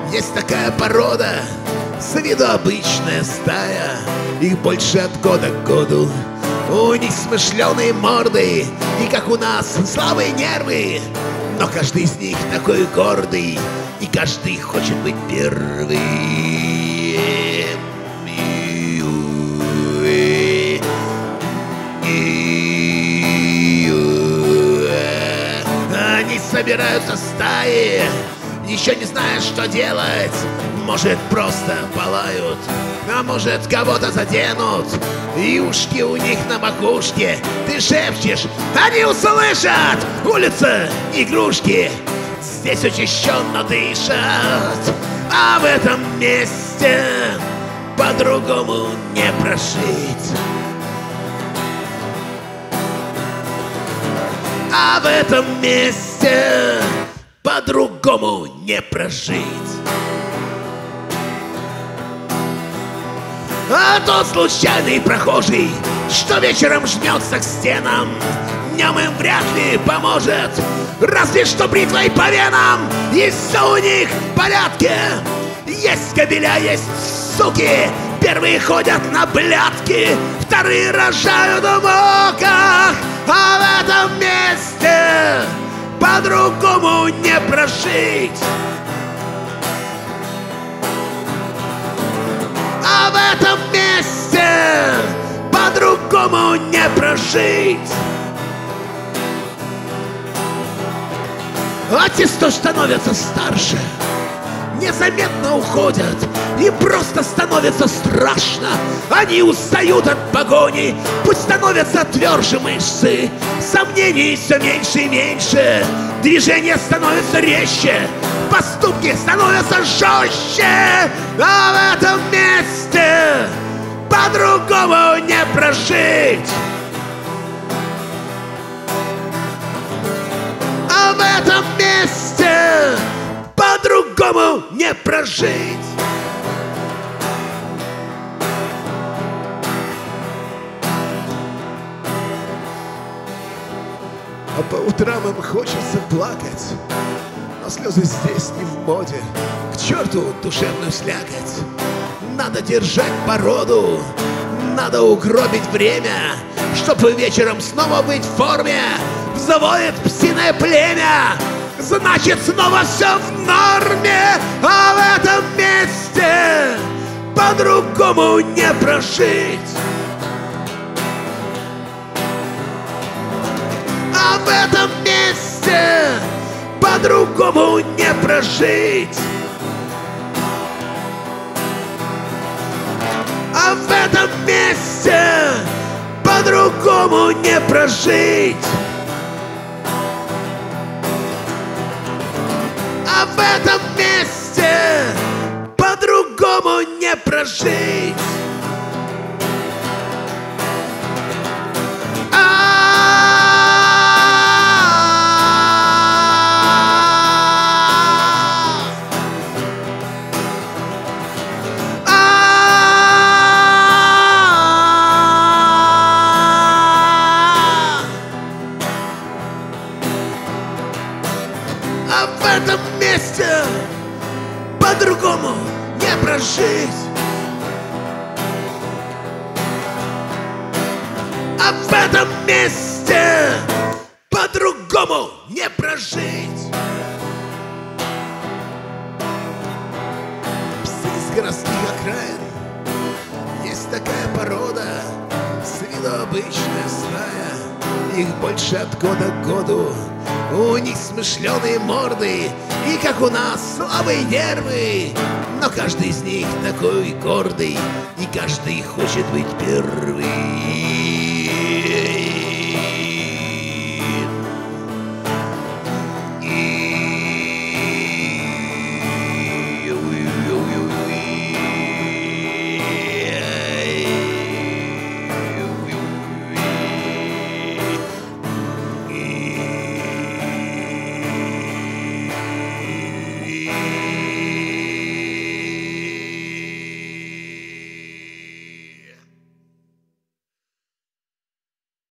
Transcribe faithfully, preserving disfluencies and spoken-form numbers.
Есть такая порода, с виду обычная стая, их больше от года к году. У них смышленые морды, и как у нас слабые нервы. Но каждый из них такой гордый, и каждый хочет быть первым. Они собираются стаи, еще не знают, что делать. Может, просто полают, а может, кого-то заденут. И ушки у них на макушке. Ты шепчешь, они услышат. Улица, игрушки здесь учащенно дышат. А в этом месте по-другому не прожить. А в этом месте по-другому не прожить. А тот случайный прохожий, что вечером жмется к стенам, днем им вряд ли поможет, разве что бритвой по венам. И все у них в порядке. Есть кобеля, есть суки. Первые ходят на блядки, вторые рожают в муках. А в этом месте по-другому не прожить. А в этом месте по-другому не прожить. А те, что становятся старше, незаметно уходят, им просто становится страшно. Они устают от погони, пусть становятся тверже мышцы. Сомнений все меньше и меньше, движения становятся резче, поступки становятся жестче. А в этом месте по-другому не прожить. А в этом месте по-другому не прожить. А по утрам им хочется плакать, но слезы здесь не в моде. К черту душевную слякоть. Надо держать породу, надо угробить время, чтобы вечером снова быть в форме. Завоет псиное племя, значит снова все в норме. А в этом месте по-другому не прожить. А в этом месте по-другому не прожить. А в этом месте по-другому не прожить. А в этом месте по-другому не прожить. А в этом месте по-другому не прожить. А в этом месте по-другому не прожить. Псы из городских окраин, есть такая порода, с виду обычная стая, их больше от года к году. У них смышленые морды, и как у нас слабые нервы. Но каждый из них такой гордый, и каждый хочет быть первым.